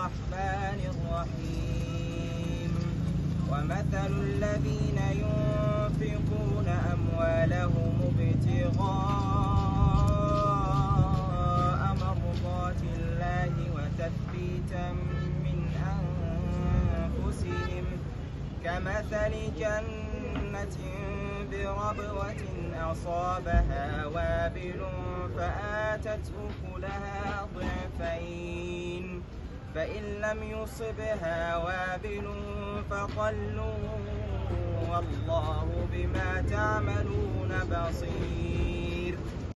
الرحمن الرحيم ومثل الذين ينفقون أموالهم ابتغاء مرضات الله وتثبيتا من أنفسهم كمثل جنة بربوة أصابها وابل فآتت أكلها ضعفين فإن لم يصبها وابل فطل والله بما تعملون بصير.